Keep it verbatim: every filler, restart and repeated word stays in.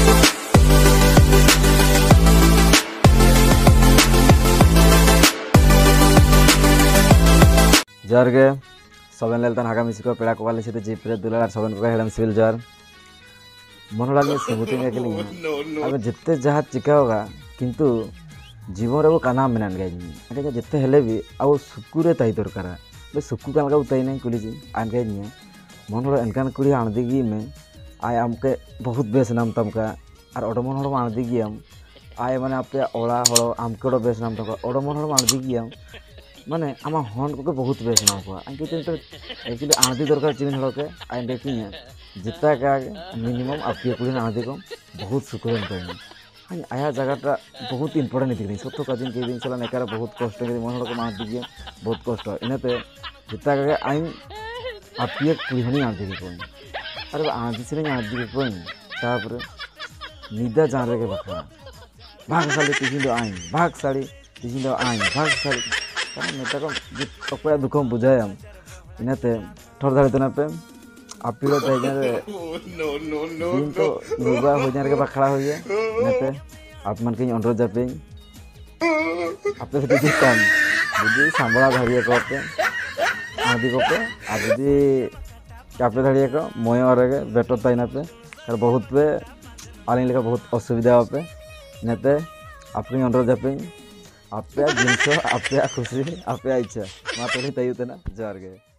Jar गे सबन लेलतन हागा मिसी को पेड़ा को वाले से जीप रे दुलार सबन को हेडम सिविल जार मन लागे सबुते के लिए अब जितते जहा चिका होगा किंतु जीवन रे वो काना मेनान गई अरे जितते हेले भी आ सुकुरे ताई दरकार बे सुकु कान का उताई नहीं कुली जी आन गई नहीं मन रो एनकान कुड़ी आन दिगी में आय हमके बहुत बेस नाम तमका और ओडमन हड़ आन दिगी हम आय माने आपे ओड़ा हड़ हमके बेस नाम तमका ओडमन हड़ आन दिगी हम माने आमा हन को बहुत बेस नाम को अंके तो एक्चुअली आंधी दरकार चिन हड़ के आय देखी जितना का मिनिमम आपके कुड़ी आंधी को बहुत सुकुरन करें आया जगहटा बहुत इम्पोर्टेंट थी सत्य का दिन के दिन चला नेकार बहुत कष्ट मन हड़ को मान दिए बहुत कष्ट इनाते जितना का आइन आपके कुड़ी हनी आंधी के कोई अरे आंधी से आंधी के कोई तापर निदा जान रे के बखरा भाग साड़ी तीन दो आइन भाग साड़ी तीन दो आइन भाग साड़ी नेता को अकड़ा दुख बुझाए हम इनाते ठोर धाड़ी तो पे आप दिन तो नुगा हो जाने के बखड़ा हो गया इनाते आप मन के अनुरोध जापे आप दीदी कम दीदी सांबड़ा धाड़िए को पे आदि को पे आ दीदी चापे धाड़िए को मय के बेटर ताइना पे और बहुत पे आने लेकर बहुत असुविधा पे इनाते आपके अनुरोध जापे आप जिनस आप खुशी आप इच्छा माता तय ना जार गए।